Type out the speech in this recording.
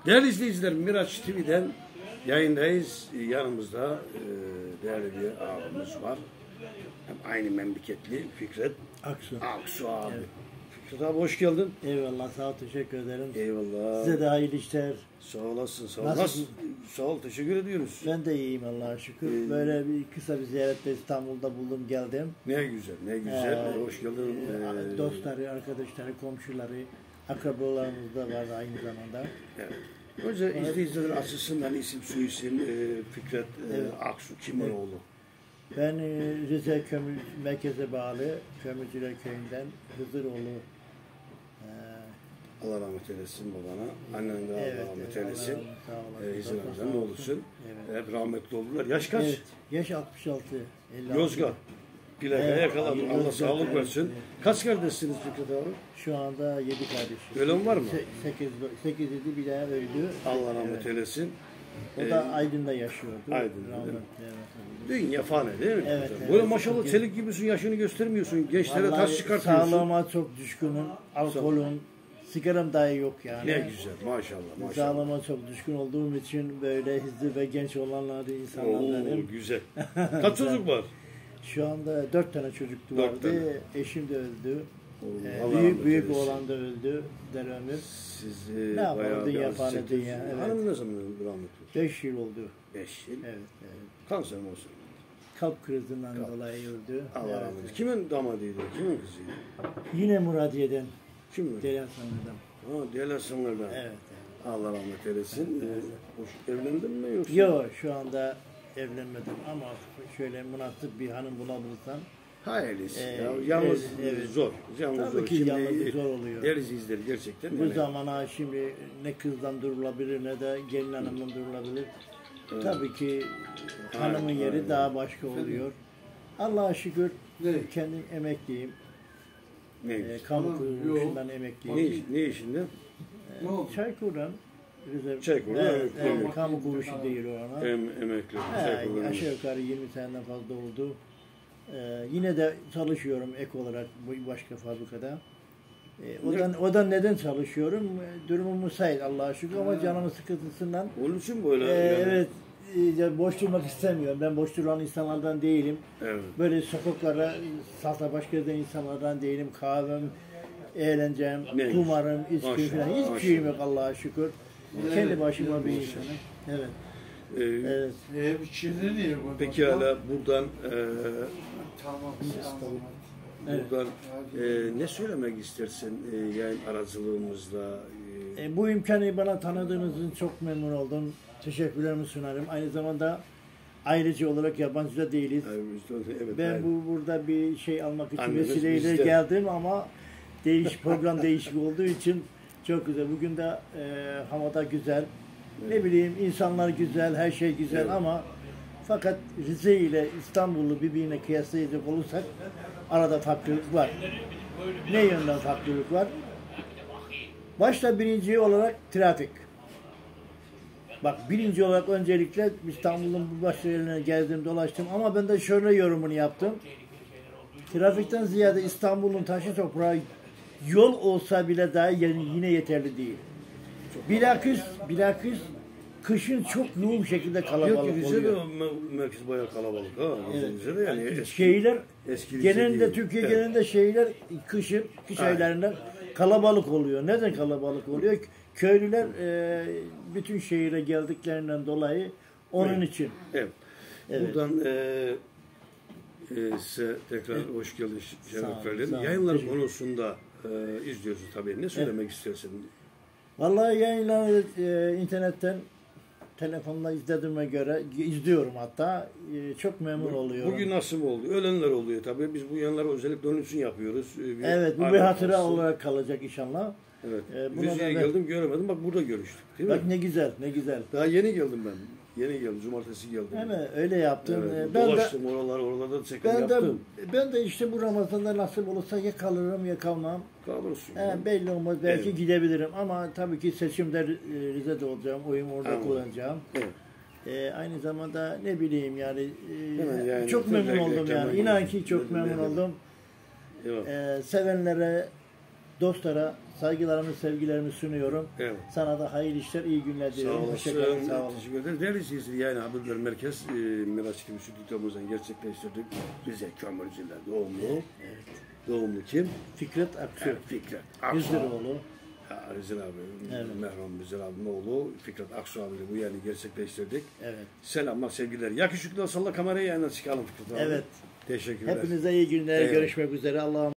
Değerli izleyiciler, Miraç TV'den yayındayız. Yanımızda değerli bir abimiz var. Hem aynı memleketli Fikret Aksu abi. Evet. Fikret abi hoş geldin. Eyvallah, sağ ol, teşekkür ederim. Eyvallah. Size de hayırlı işler. Sağ olasın, sağ olasın. Sağ ol, teşekkür ediyoruz. Ben de iyiyim Allah'a şükür. Böyle kısa bir ziyarette İstanbul'da buldum, geldim. Ne güzel, ne güzel. Hoş geldin. Dostları, arkadaşları, komşuları, akrabalarımız da var aynı zamanda. Evet. Önce izleyiciler açısından isim soyisim Fikret Aksu kimin oğlu? Ben Rize merkeze bağlı Kömürcüler köyünden Hızıroğlu. Allah rahmet eylesin babana. Annen de Allah rahmet eylesin. İzin amcanın oğlusun. Evet. Hep rahmetli oldular. Yaş kaç? Evet, yaş 66. 56. Yozgat. Plakaya yakaladım. Allah sağlık versin. Evet. Kaç kardeşsiniz Fikret abi? Şu anda 7 kardeşim. Ölen var mı? 8 idi, bir daha öldü. Allah rahmet eylesin. O da Aydın'da yaşıyordu. Aydın'da değil mi? Dünya fani değil mi? Evet. Böyle maşallah çelik gibisin, yaşını göstermiyorsun. Gençlere taş çıkartıyorsun. Sağlığıma çok düşkünüm. Alkolüm, sigaram dahi yok yani. Ne güzel, maşallah, maşallah. Sağlığıma çok düşkün olduğum için böyle hızlı ve genç olanları insanlardanım. Oo, güzel. Kaç çocuk var? Şu anda 4 tane çocuk vardı. Eşim de öldü. Büyük oğlan da öldü. Ömür. Siz ne yapalım, dünya fani dünya. Evet. Hanım ne zaman rahmetli? 5 yıl oldu. 5 yıl? Evet. Kanser mi olsun? Kalp krizinden dolayı öldü. Allah rahmet eylesin. Kimin damadıydı? Kimin kızıydı? Yine Muradiye'den. Kim? Delasanlı'dan. Delasanlı'dan. Evet. Allah rahmet eylesin. Evlendin mi yoksa? Yok, şu anda evlenmedim ama şöyle münasip bir hanım bulabilirsem. Hayırlısı. Yalnız zor. Yalnız tabii ki yalnız zor oluyor. Deriz izler gerçekten. Bu zamana şimdi ne kızdan durulabilir ne de gelin hanımdan durulabilir. Evet. Tabii ki hanımın yeri daha başka oluyor. Allah'a şükür kendim emekliyim. Kamu kuruluşundan emekliyim. Ne işinde? Çaykur'dan. Çaykur'dan. Kamu kuruluşu değil ona. Emekli. Aşağı yukarı 20 seneden fazla oldu. Yine de çalışıyorum ek olarak bu başka fabrikada. Odan neden çalışıyorum? Durumum müsait Allah'a şükür ama canımın sıkıntısından. Onun için böyle. Evet. Boş durmak istemiyorum. Ben boş duran insanlardan değilim. Evet. Böyle sokaklara, sahte başka da insanlardan değilim. Kahvem, eğlencem, kumarım, içki falan. Hiçbir şeyim yok Allah'a şükür. Evet. Kendi başıma bir insanım. Evet. Evet. Peki hala buradan buradan ne söylemek istersin yayın aracılığımızla? Bu imkanı bana tanıdığınız için çok memnun oldum. Teşekkürlerimi sunarım. Aynı zamanda ailece olarak yabancı da değiliz. Evet, ben burada bir şey almak için vesileyle geldim ama program değişik olduğu için çok güzel. Bugün de havada güzel. Ne bileyim insanlar güzel, her şey güzel ama fakat Rize ile İstanbul'u birbirine kıyaslayacak olursak arada farklılık var. Ne yönden farklılık var? Başta birinci olarak trafik. Bak birinci olarak öncelikle İstanbul'un bu başlarına gezdim dolaştım ama ben de şöyle yorumunu yaptım. Trafikten ziyade İstanbul'un taşı toprağı yol olsa bile daha yine yeterli değil. Bilakis kışın çok yoğun bir şekilde kalabalık oluyor. Rize'de merkez bayağı kalabalık ha. Evet. Rize'de yani şehirler genelinde Türkiye genelinde şehirler kış aylarında kalabalık oluyor. Neden kalabalık oluyor? Köylüler bütün şehire geldiklerinden dolayı onun için. Evet. Buradan size tekrar hoş geldiniz Şeref Verdim. Yayınlar konusunda izliyorsun tabii. Ne söylemek istersin? Vallahi yayınları internetten telefonla izlediğime göre izliyorum hatta çok memnun oluyorum. Bugün nasıl oldu? Ölenler oluyor tabii. Biz bu yayınları özellikle onun için yapıyoruz. Evet, bu bir hatıra olarak kalacak inşallah. Evet. Rize'ye geldim göremedim. Bak burada görüştük. Değil bak mi? ne güzel, ne güzel. Daha yeni geldim ben. Yeni geldim. Cumartesi geldim. Evet, öyle yaptım. Evet, dolaştım oralarda çekim yaptım. Ben de işte bu Ramazan'da nasip olursa ya kalırım ya kalmam. Kalırsın. Belli olmaz. Belki gidebilirim ama tabii ki seçimde Rize'de olacağım. Oyumu orada kullanacağım. Evet. Aynı zamanda ne bileyim yani çok memnun oldum yani. İnan ki çok memnun oldum. Sevenlere dostlara saygılarımı, sevgilerimi sunuyorum. Evet. Sana da hayırlı işler, iyi günler diliyorum. Sağ Hoşça kalın. olasın. Sağ olun. Teşekkür ederiz. Değerli izleyiciler, yani Haberler Merkez Miraç gibi stüdyomuzdan gerçekleştirdik. Rize Kömürcüler doğumlu. Evet. Doğumlu kim? Fikret Aksu. Evet, Fikret Aksu. Yüzdüroğlu. Rizal abi, Evet. merhum Rizal abinin oğlu Fikret Aksu abiyle bu yani gerçekleştirdik. Evet. Selamlar, sevgiler. Yakışıklı salla kamerayı yanına çıkalım Fikret abi. Evet. Teşekkürler. Hepinize iyi günler. Eyvallah. Görüşmek üzere. Allah'a